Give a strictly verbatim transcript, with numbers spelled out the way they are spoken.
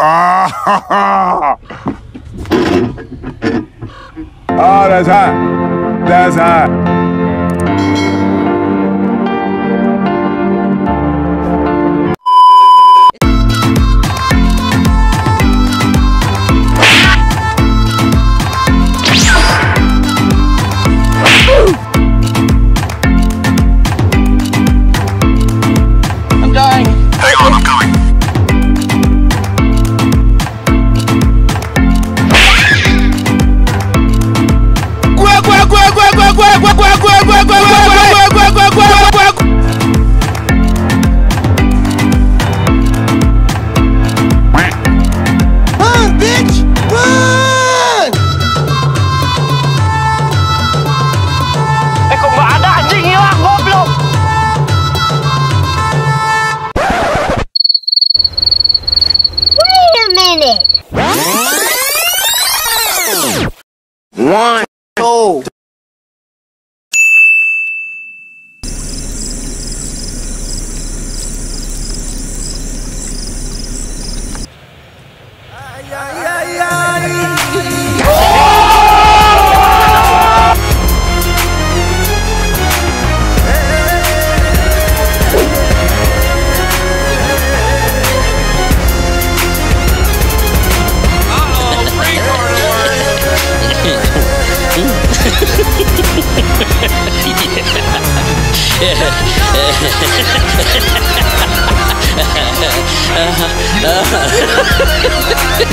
Ah, oh, that's hot. That's hot. I'm dying. Hang on, I'm coming. Run, bitch! Run! Eh kok nggak ada anjing, hilang goblok. Wait a minute. One, two. Yeah.